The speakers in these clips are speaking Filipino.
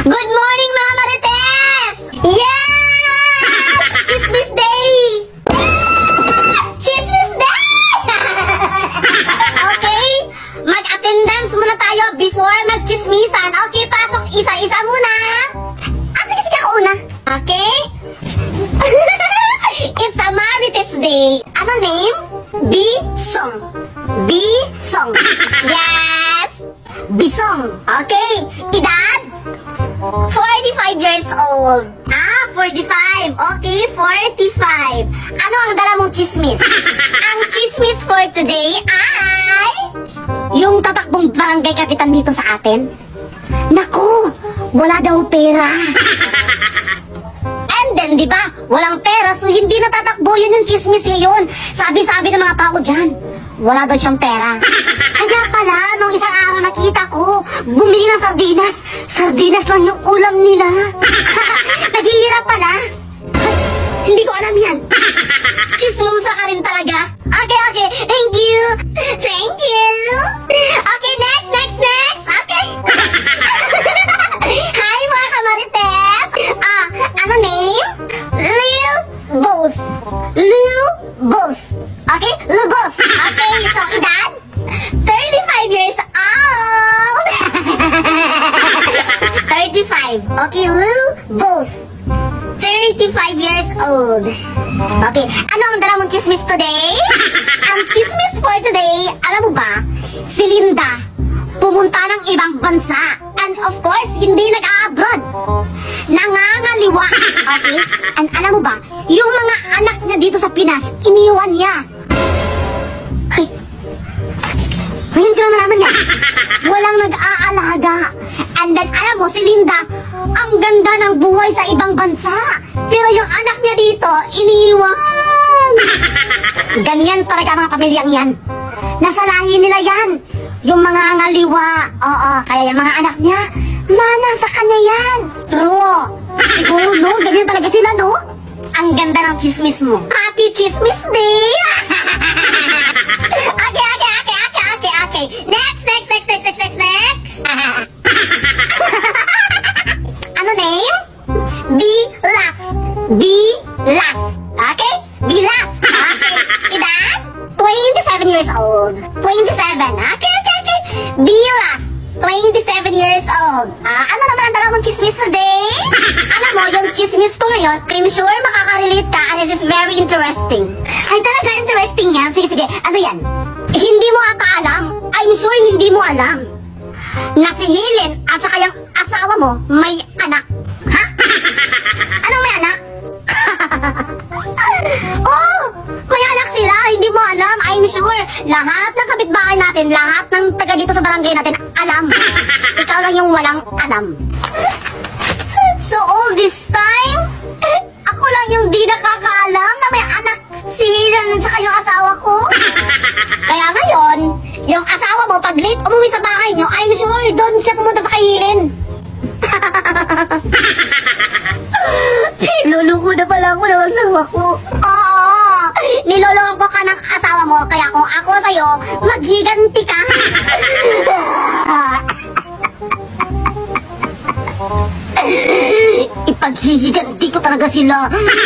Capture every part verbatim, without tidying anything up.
Good morning, mga Marites! Yeah! Chismis Day! Chismis Day! Okay? Mag-attendance muna tayo before mag-chismisan. Okay, pasok isa-isa muna. Ah, sige, sige ako una. Okay? It's a Marites Day. Ano name? Bisong. Bisong. Yes! Bisong. Okay. Edad? forty-five years old. Ah, forty-five. Okay, forty-five. Ano ang dala mong chismis? Ang chismis for today ay yung tatakbong barangay kapitan dito sa atin. Naku, wala daw pera. And then, di ba, walang pera, so hindi natatakbo. Yun yung chismis niya yun. Sabi-sabi ng mga tao dyan, wala daw siyang pera. Kaya pala, nung isang araw nakita ko, bumili ng sardinas. Sardinas lang yung ulam nila. Naghihirap pala. Hindi ko alam yan. Chismosa ka rin talaga. Okay, okay. Thank you. Thank you. Okay, next, next, next. Okay. Hi, mga kamarites. Ah, ano name? Lil Both. Lil Both. Okay? Lil Both. Okay, so edad? thirty-five years old. thirty-five. Okay, Lil Both. thirty-five years old. Okay, ano ang dala mong chismis today? Ang chismis for today, alam mo ba, si Linda pumunta ng ibang bansa. And of course, hindi nag-a-abroad. Nangangaliwa. Okay? And alam mo ba, yung mga anak niya dito sa Pinas, iniwan niya. Ay, ngayon ko na malaman niya. Walang nag-aalaga. And then, alam mo, si Linda, ang ganda ng buhay sa ibang bansa. Pero yung anak niya dito, iniwan. Ganyan talaga mga pamilyang yan. Nasa lahi nila yan. Yung mga ngaliwa. Oo, kaya yung mga anak niya, manang sa kanya yan. True. Siguro, no? Ganyan talaga sila, no? Ang ganda ng chismis mo. Happy Chismis Day! Okay, okay, okay, okay, okay, okay. Next, next, next, next, next, next, next. Ano name? Be Laugh. Be Laugh. Okay? Be Laugh. Okay. Edad? twenty-seven years old. twenty-seven. Okay, okay, okay. Be Laugh. twenty-seven years old. Ah, ano naman ang dala mong chismis today? Alam mo, yung chismis ko ngayon, I'm sure makaka-relate ka and it is very interesting. Ay, talaga interesting yan. Sige, sige. Ano yan? Hindi mo ata alam. I'm sure hindi mo alam na si Helen at saka yung asawa mo may anak. Ha? Anong may anak? Oh! May anak sila, hindi mo alam. I'm sure lahat ng kapitbahay natin, lahat ng taga dito sa barangay natin alam. Ikaw lang yung walang alam. So all this time, ako lang yung di nakakaalam na may anak si Helen at saka yung asawa ko. Kaya ngayon, yung asawa mo pag late umuwi sa bahay nyo, I'm sure doon siya pumunta sa kay Helen. Niloloko na pala ako ng asawa ko. Oo, niloloko ka ng asawa mo. Kaya kung ako sa'yo, maghiganti ka. Ipaghihiganti ko talaga sila.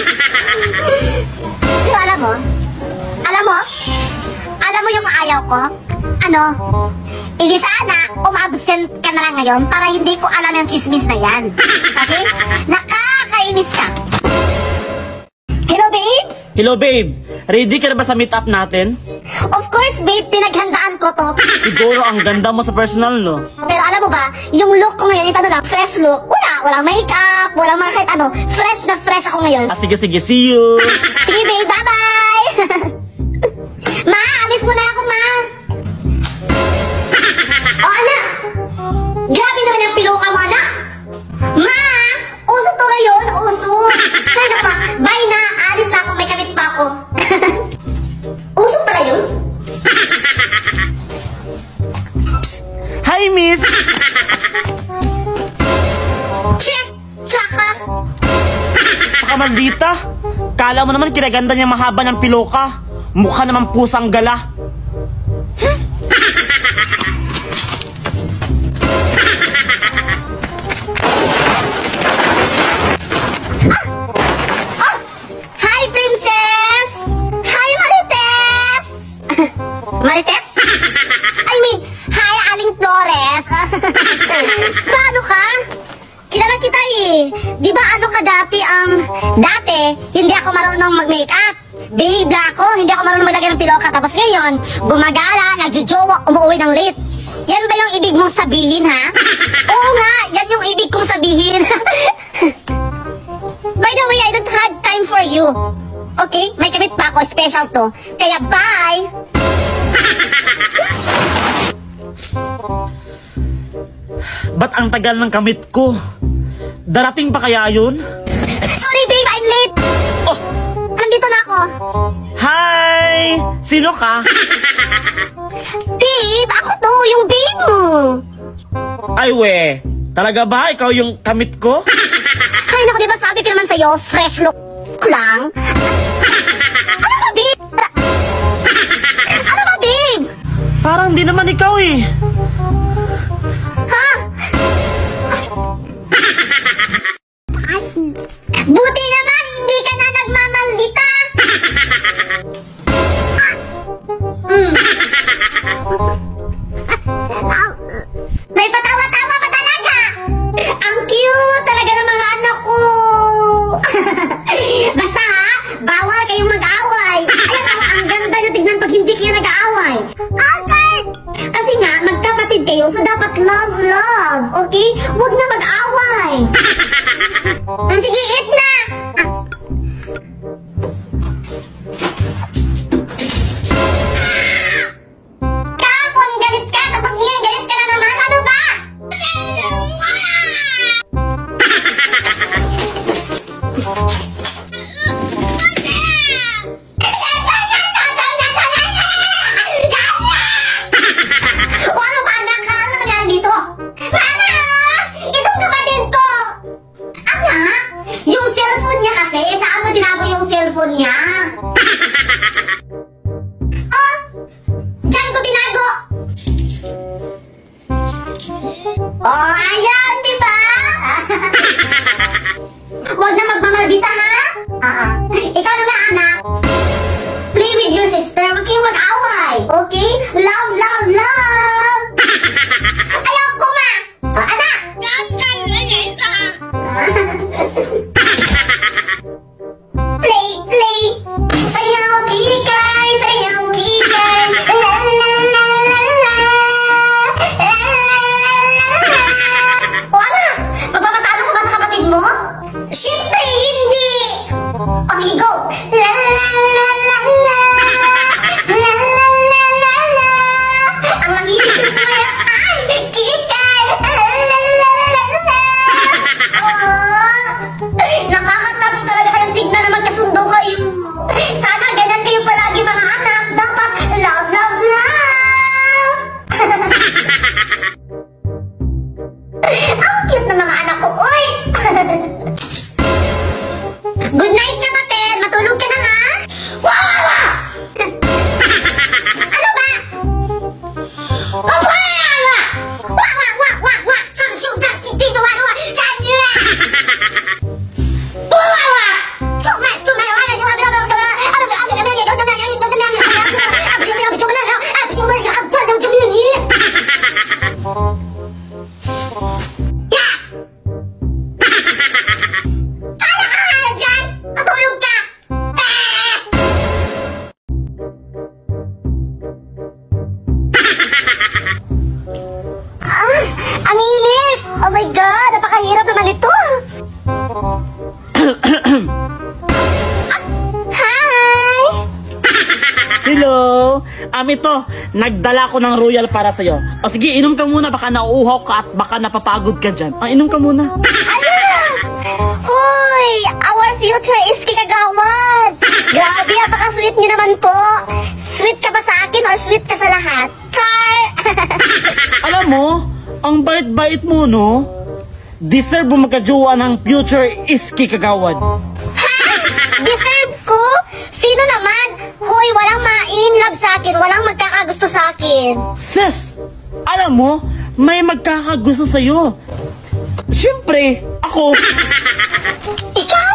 So, alam mo? Alam mo? Alam mo yung ayaw ko? Ano? Hindi sana umabsent ka na lang ngayon para hindi ko alam yung chismis na yan. Okay? Nakakainis ka. Hello, babe? Hello, babe. Ready ka na ba sa meet-up natin? Of course, babe. Pinaghandaan ko to. Siguro ang ganda mo sa personal, no? Pero alam mo ba, yung look ko ngayon is ano lang, fresh look. Wala, walang makeup, walang mga kahit ano. Fresh na fresh ako ngayon. Ah, sige, sige. See you. Sige, babe. Bye-bye. Ma, alis muna ako, ma. Oh, anak. Grabe naman yung piluka mo, anak. Ma, uso to ngayon, uso. Ano pa, bye na. Alis na ako, may kamit pa ako. Uso pala yun? Hi, miss. Che, tsaka. Baka maldita. Kala mo naman kinaganda niya mahaba ng piloka. Mukha naman pusang gala. naman kita eh. Di ba ano ka dati, um, dati, hindi ako marunong mag-makeup. Babe na ako, hindi ako marunong maglagay ng piloka. Tapos ngayon, gumagala, nagjojowa, umuwi ng late. Yan ba yung ibig mong sabihin, ha? Oo nga, yan yung ibig kong sabihin. By the way, I don't have time for you. Okay? May kamit pa ako, special to. Kaya bye! Ba't ang tagal ng kamit ko? Darating pa kaya yun? Sorry babe, I'm late! Oh! Nandito na ako. Hi! Sino ka? Babe, ako to, yung babe mo. Ay we, talaga ba ikaw yung kamit ko? Ay naku, di ba sabi ko naman sa'yo, fresh look lang? Ano ba babe? Ano ba babe? Parang di naman ikaw eh. Ha? Buti naman, hindi ka na nagmamaldita. Mm. May patawa-tawa pa talaga. Ang cute talaga ng mga anak ko. Basta ha, bawal kayong mag-away. Ayan o, ang ganda nyo tignan pag hindi kayo nag-aaway. Okay. Kasi nga, magkapatid kayo, so dapat love, love. Okay? Huwag na mag-away. Mm, sige, eat na. Kapon, galit ka. Tapos ngayon, galit ka na naman. Ano ba? Ano ba anak ka? Ano nangyari dito? Mama! Itong kapatid ko! Anak? Yung cellphone niya kasi, saan mo tinago yung cellphone niya? Oh! Diyan ko tinago! Oh, ayan, di ba? Huwag na magmamaldita, ha? Ah, ikaw naman, anak. Play with your sister. Huwag kayong mag-away. Okay? Love, love, love. Ayaw ko nga. Oh, anak. Play, play. Sayaw, kikay. Sayaw, kikay. La, la, la, la, la. La, la, la, la. O, anak. Magpapatalo ko ba sa kapatid mo? Siyempre, hindi. O, sige, go. La, la, la, la, la. La, la, la, la, la. Ang mahilig ko sa mga ay, kikay. La, la, la, la, la. Oh, nakaka-touch talaga kayong tignan na magkasundo kayo. Sana ganyan kayo palagi mga anak. Dapat love, love, love. Ang cute ng mga anak ko, uy. Good night, kapatid. Matulog ka na, ha? Wawa! Ano ba? Wawa! Wawa, wawa, wawa! Sang siyong sang chitino, wawa! Sanya! Wawa! Tuma, tuma, wala niyo, ano, ano, ano, ano, ano, ano, ano, ano, ano, ano, ano, yeah! Ano ka nga dyan? Matulog ka! Ah! Ah, ang init! Oh my God! Napakahirap naman ito! Ah, hi! Hello! Um, ito, nagdala ko ng royal para sa'yo. O sige, inom ka muna, baka nauuhaw ka at baka napapagod ka dyan. Ah, inom ka muna. Ano? Hoy! Our future is kikagawad! Grabe, apaka-sweet niyo naman po! Sweet ka ba sa akin or sweet ka sa lahat? Char! Alam mo, ang bait-bait mo, no? Deserve mo magkajowa ng future is kikagawad. Ha? Deserve ko? Sino naman? Hoy, walang ma-in-love sa akin, walang magkakagusto sa akin. Sis, alam mo, may magkakagusto sa'yo. Siyempre, ako. Ikaw?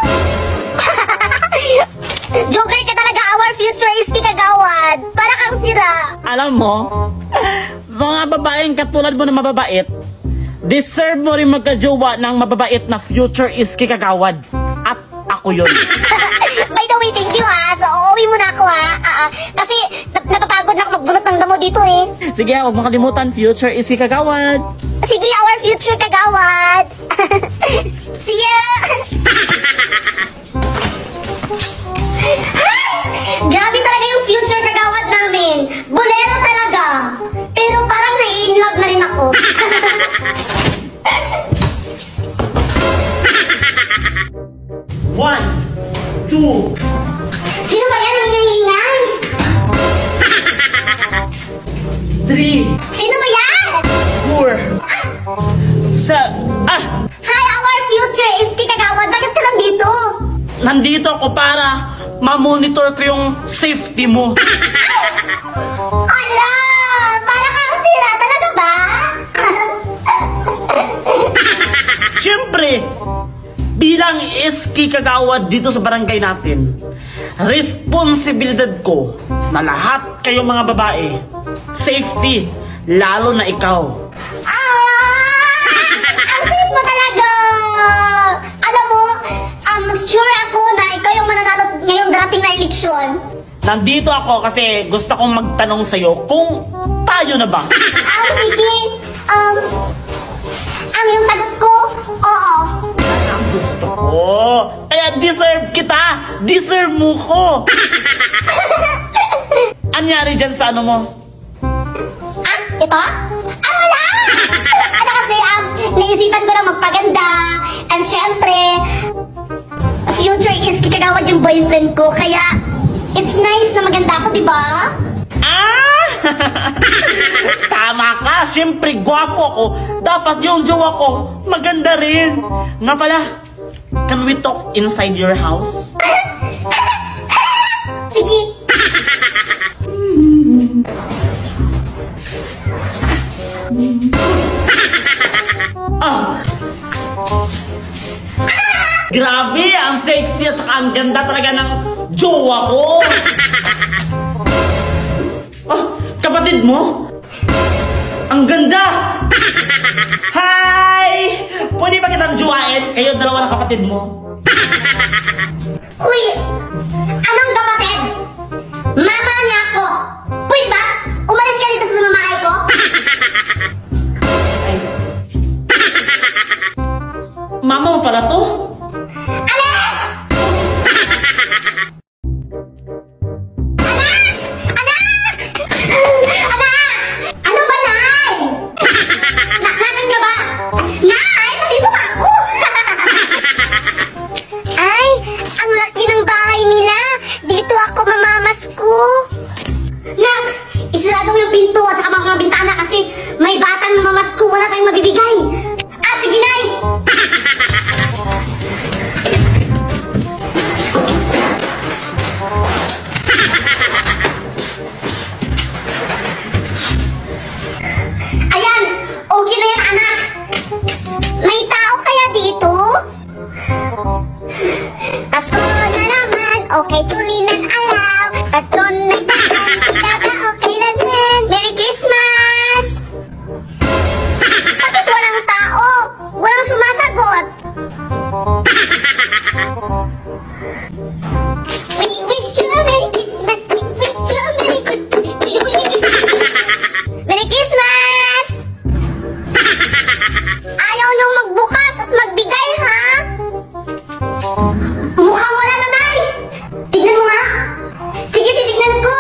Joker ka talaga, our future is kikagawad. Para kang sira. Alam mo, mga babaeng katulad mo na mababait, deserve mo rin magkajowa ng mababait na future Iski Kagawad. At ako yun. By the way, thank you ha. So, uuwi muna ako ha. Ah, ah. Kasi, nap napapagod na ako magbunot ng damo dito eh. Sige, huwag mo kalimutan, future Iski Kagawad. Sige, our future Kagawad. See ya! Grabe talaga yung future Kagawad namin. Bolero talaga. Pero parang nai-inlove na rin ako. One, two. Sino ba yan ang ingay-ingay? Three. Sino ba yan? Four. Sa... Ah! Hi, our future Iski Kagawad. Bakit ka nandito? Nandito ako para ma-monitor ko yung safety mo. Ala! Para kang sira talaga ba? Siyempre, bilang Iski Kagawad dito sa barangay natin, responsibilidad ko na lahat kayong mga babae, safety, lalo na ikaw. Ah! Ang safe mo talaga! Alam mo, um, sure ako na ikaw yung mananalo ngayong darating na eleksyon. Nandito ako kasi gusto kong magtanong sa'yo kung tayo na ba? Um, sige. Um, um, yung sagot ko, oo. Ang gusto ko. Kaya deserve kita. Deserve mo ko. Anyari dyan sa ano mo? Ah, ito? Ah, wala! Ano kasi, um, naisipan ko lang magpaganda. And syempre, future Iski Kagawad yung boyfriend ko. Kaya, it's nice na maganda ako, di ba? Ah! Tama ka. Siyempre, gwapo ako. Dapat yung jowa ko maganda rin. Nga pala, can we talk inside your house? Sige. Ah! Grabe, ang sexy at saka ang ganda talaga ng jowa ko. Ah, kapatid mo? Ang ganda! Hi! Pwede ba kitang jowain? Kayo dalawa ng kapatid mo. Uy! Anong kapatid? Mama niya ako. Pwede ba? Umalis ka dito sa mamamahay ko? Mama mo pala to? Alis! Anak! Anak! Anak! Ano ba, Nay? Nakasan ka ba? Nay! Nandito ba ako? Ay! Ang laki ng bahay nila! Dito ako mamamasko! Nak! Isarado mo yung pinto at saka mga bintana kasi may batang mamamasko. Wala tayong mabibigay! Ah, sige, Nay! Ayan! Okay na yan, anak! May tao kaya dito? Pasko na naman, okay tuloy ng araw. Patron na daan, kaya okay na din. Merry Christmas! Bakit walang tao? Walang sumasagot? We wish you a Merry Christmas, we wish you a Merry Christmas. Merry Christmas! Ayaw niyong magbukas at magbigay, ha? Mukhang wala na, Nay! Tignan mo nga! Sige, titignan ko!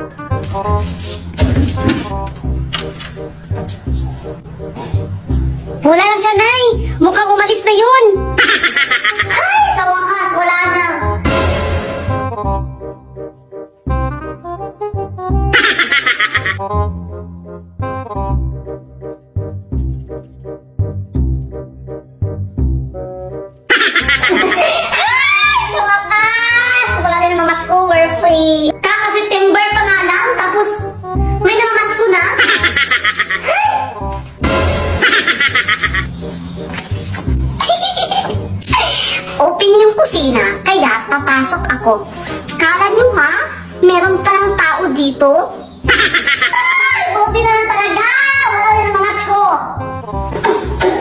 Wala na siya, Nay! Mukhang umalis na yun! Ay, sa wakas, wala na! Ay, sa wakas! Wala na naman masko, we're free! Kaka-September pa nga lang, tapos may namamasko na? Open yung kusina, kaya papasok ako. Kala niyo ha? Meron palang tao dito? Ay, buti na lang talaga! Wala na naman ako!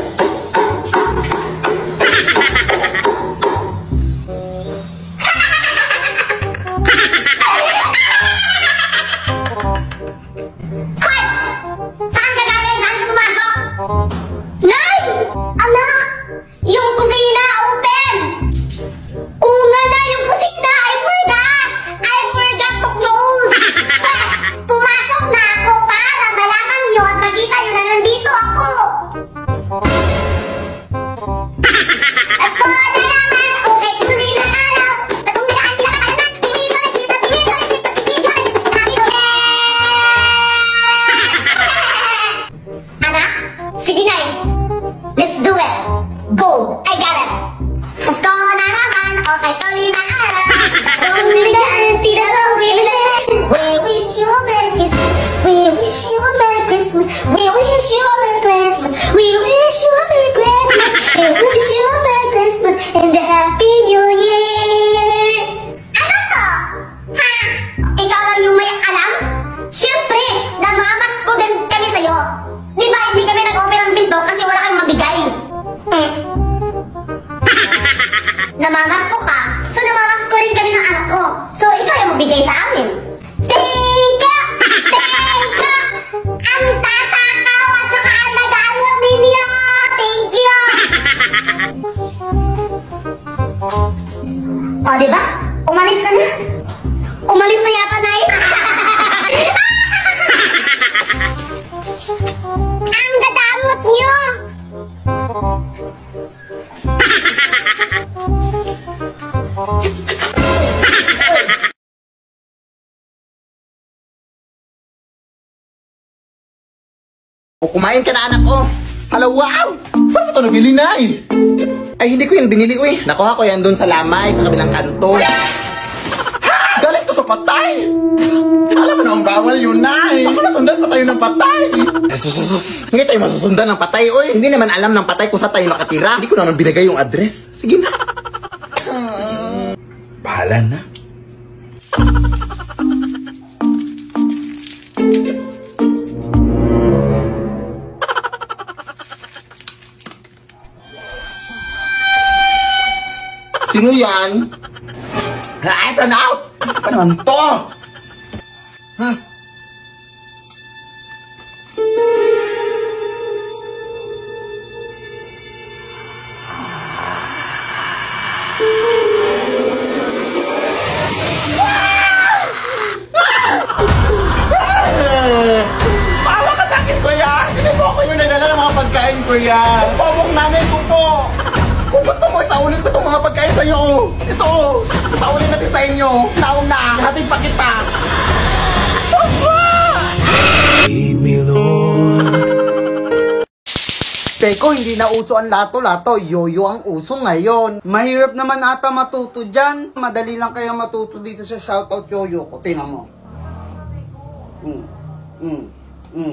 ulit. Gusto na naman, okay tuloy na araw. Kung niligaan, tinanong niligaan. We wish you a Merry Christmas. We wish you a Merry Christmas. We wish you a Merry Christmas. We wish you a Merry Christmas. We wish you a Merry Christmas and a Happy New Year. Ano to? Ha? Ikaw lang yung may alam? Siyempre, namamas ko din kami sa'yo. Di ba hindi kami nag-open ng pinto kasi wala kang mabigay? Hmm. Namamas ko ka, so namamas ko rin kami ng anak ko. So ikaw yung mabigay sa amin. Thank you! Thank you! Ang tatakaw at saka ang nag-aangat ninyo! Thank you! O, diba? Umalis ka na? Umalis na yata, Nay! Ang dadamot nyo! O, kumain ka na, anak ko. Hala, wow! Saan mo ito nabili, Nay? Ay, hindi ko yung binili, uy. Nakuha ko yan doon sa lamay, sa kabilang kanto. Ha! Galing to sa patay! Alam mo na ang bawal yun, Nay. Baka masundan pa tayo ng patay. Hindi tayo masusundan ng patay, uy. Hindi naman alam ng patay kung saan tayo nakatira. Hindi ko naman binigay yung address. Sige na. Bahala na. Sino yan? Ay, turn out! Ano naman to? Hmm. Bawa ka sa akin, kuya! Hindi po ako yung nagdala ng mga pagkain, kuya! Pawang nanay ko po! Kung gusto mo, isaulin ko itong mga pagkain sa'yo. Ito, isaulin natin sa inyo. Naong na, hatid pa kita. Lead me, Lord. Teko, hindi na uso ang lato-lato. Yoyo ang uso ngayon. Mahirap naman ata matuto dyan. Madali lang kaya matuto dito sa shoutout yoyo ko. Tingnan mo. Mm. Mm. Mm.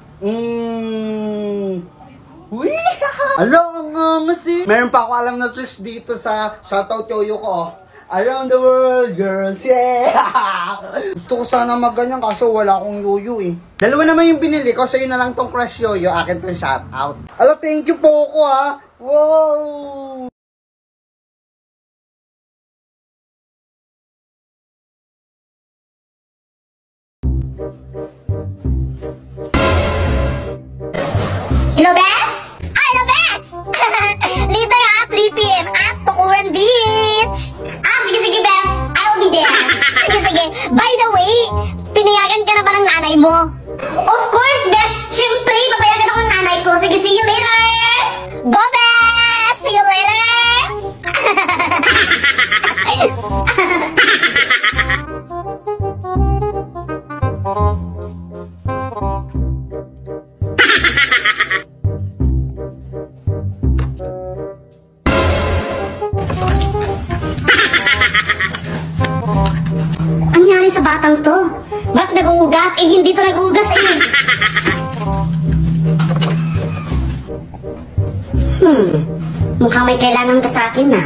Mm. Uy! Alo, ang angas eh. Meron pa ako alam na tricks dito sa shoutout yoyo ko. Oh. Around the world, girls, yeah! Gusto ko sana magganyan kaso wala akong yoyo eh. Dalawa naman yung binili ko, sa'yo na lang tong crush yoyo, akin tong shoutout. Alo, thank you po ko ha! Wow! Hello, Bes? Ah, hello, Bes! Later ha, three p m at Tukuran Beach! Ah, sige, sige, Bes. I'll be there. Sige, sige. By the way, pinayagan ka na ba ng nanay mo? Of course, Bes. Siyempre, papayagan ako ng nanay ko. Sige, see you later! Go, Bes! See you later! Anyari sa batang to? Ba't nag-uugas? Eh, hindi to nag-uugas eh. Hmm, mukhang may kailangan ka sa akin na.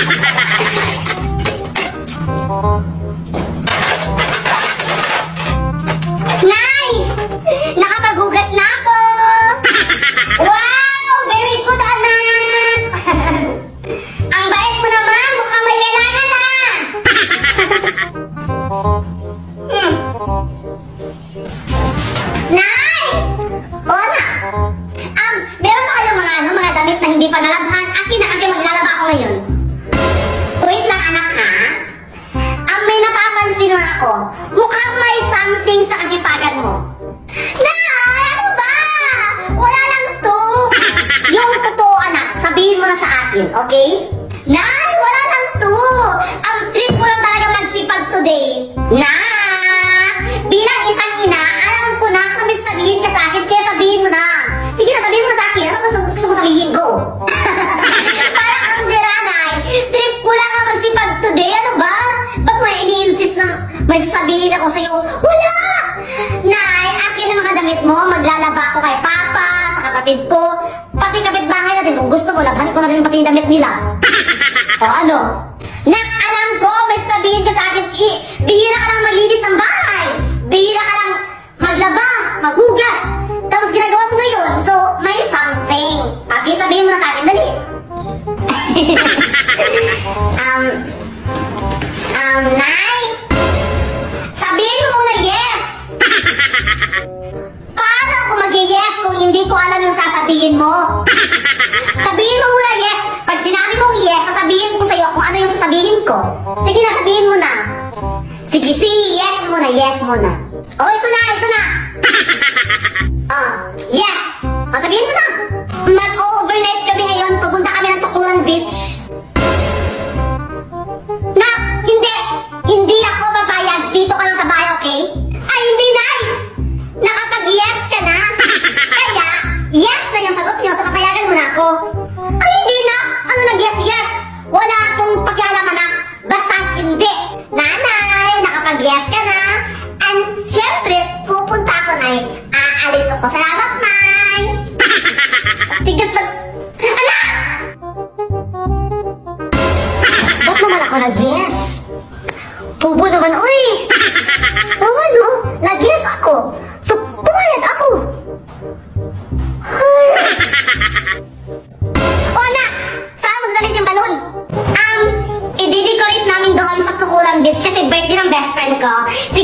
Nay! Nakapaghugas na ako! Wow! Very good, anak! Ang bait mo naman! Mukhang may kailangan na! Hmm. Nay! O anak! Um, meron pa kayong mga, ano, mga damit na hindi pa nalabhan? Akin na kasi maglalaba ako ngayon. Wait lang, anak, ha? Ang may napapansin na ako, mukhang may something sa kasipagan mo. Nay! Ano ba? Wala lang to. Yung totoo, anak, sabihin mo na sa akin, okay? Nay! Wala lang to. Ang trip ko lang talaga magsipag today. Nay! Bilang isang ina, alam ko na kami sabihin ka sa akin, kaya sabihin mo na. Sige na, sabihin mo na sa akin. Ano gusto, gusto mo sabihin? Go! Parang ang yung damit nila. O ano? Nak, alam ko, may sabihin ka sa akin, eh, bihira ka lang maglinis ng bahay. Bihira ka lang maglaba, maghugas. Tapos ginagawa mo ngayon, so may something. Okay, sabihin mo na sa akin, dali. um, um, Nay? Sabihin mo muna yes. Paano ako mag-yes kung hindi ko alam yung sasabihin mo? Sabihin mo muna yes. Pag sinabi mong yes, sasabihin ko sa'yo kung ano yung sasabihin ko. Sige na, sabihin mo na. Sige, si yes muna, yes muna. Oh, ito na, ito na. Ah, yes. O, sabihin mo na. Mag-overnight kami ngayon, pupunta kami ng Tukulan Beach. Na, hindi. Hindi ako babayag. Dito ka lang sa bahay, okay? Ay, hindi, Nay. Nakapag-yes ka na. Kaya, yes na yung sagot niyo, so papayagan mo na ako. Ay, hindi na. Ano nag-yes-yes? Wala akong pakialaman na. Basta hindi. Nanay, nakapag-yes ka na. And, syempre, pupunta ako, Nay. Aalis ako. Salamat, Nay. Tigas na... Anak! Ba't naman ako nag-yes? Tubo naman, uy! Oo, no? Nag-yes ako. So, pumayag ako. O, anak! Saan mo dadalhin yung balon? Um, i-decorate namin doon sa Tukulan Beach kasi birthday ng best friend ko. Si